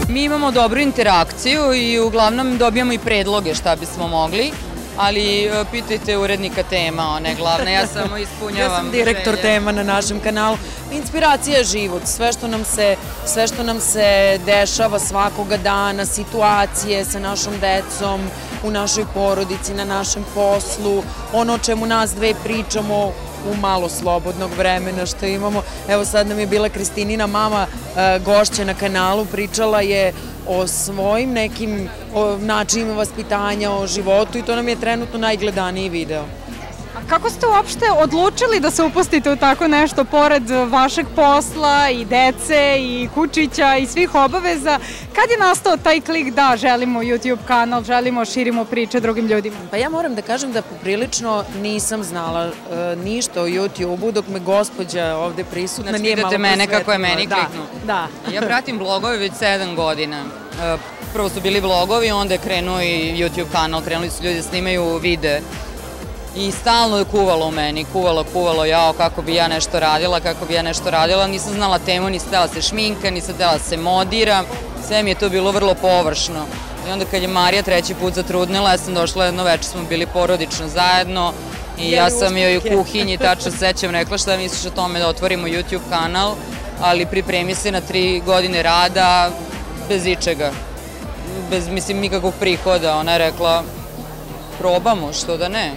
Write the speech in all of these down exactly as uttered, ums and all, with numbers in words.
Mi imamo dobru interakciju i uglavnom dobijamo i predloge šta bismo mogli, ali pitajte urednika tema, one glavne, ja samo ispunjavam. Ja sam direktor tema na našem kanalu. Inspiracija je život, sve što nam se, sve što nam se dešava svakoga dana, situacije sa našom decom, u našoj porodici, na našem poslu, ono o čemu nas dve pričamo u malo slobodnog vremena što imamo. Evo sad nam je bila Kristinina mama gošća na kanalu, pričala je o svojim nekim načinima vaspitanja, o životu i to nam je trenutno najgledaniji video. A kako ste uopšte odlučili da se upustite u tako nešto pored vašeg posla i dece i kučića i svih obaveza? Kad je nastao taj klik da želimo YouTube kanal, želimo širimo priče drugim ljudima? Pa ja moram da kažem da poprilično nisam znala ništa o YouTube-u dok me gospođa ovde prisutna nije malo prosvetila. Znači vidite mene kako je meni kliknuo. Da. Ja pratim blogove već sedam godina. Prvo su bili blogovi, onda je krenuo i YouTube kanal, krenuli su ljudi da snimaju videe. I stalno je kuvalo u meni, kuvalo, kuvalo, jao, kako bi ja nešto radila, kako bi ja nešto radila. Nisam znala temu, nisam htela se šminka, nisam htela se modira, sve mi je to bilo vrlo površno. I onda kad je Marija treći put zatrudnila, ja sam došla jedno večer, smo bili porodično zajedno i ja sam joj u kuhinji tačno sećam rekla šta misliš o tome da otvorimo YouTube kanal, ali pripremi se na tri godine rada bez ičega, bez, mislim, nikakvog prihoda. Ona je rekla, probamo, što da ne.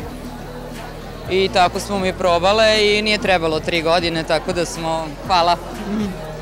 I tako smo mi probale i nije trebalo tri godine, tako da smo, hvala.